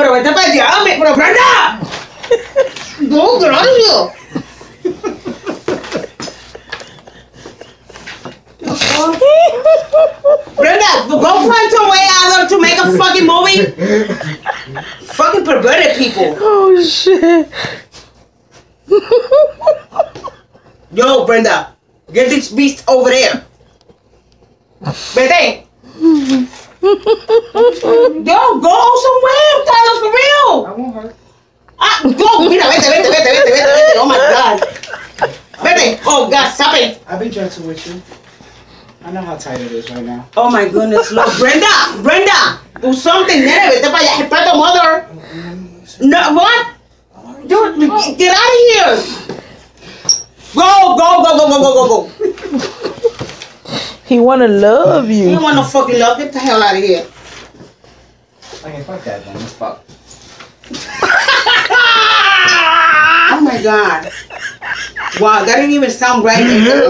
pero vete para allá, pero Brenda. No, get out of here. Brenda, go find some way out to make a fucking movie. Fucking perverted people. Oh shit. Yo, Brenda, get this beast over there. Vete. Yo, go somewhere, Tyler, for real. I won't hurt. Go, mira, vete. Oh my God. Vete. Oh God, stop it. I'll be gentle with you. I know how tight it is right now. Oh my goodness, Lord. Brenda, do something, nene. Vete para allá, respeto, mother. No, what? Dude, get out of here. Go. He wanna love You you. don't want no fucking love. Get the hell out of here. Okay, fuck that then. Let's fuck. Oh my God. Wow, that didn't even sound right. You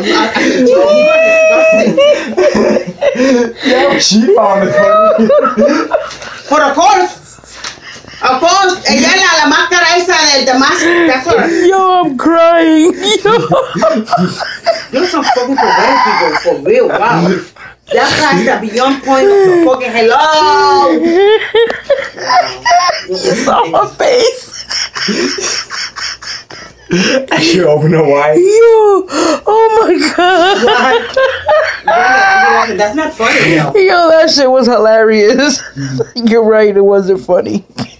are disgusting. She found it funny. But of course, ella la máscara esa del mask. That's her. Yo, I'm crying. You're some fucking perverted people, for real. Wow. That guy's the beyond point of the fucking hello. You saw her face. She opened her wide. Yo, oh my God. That's not funny, yo. Yo, that shit was hilarious. You're right, it wasn't funny.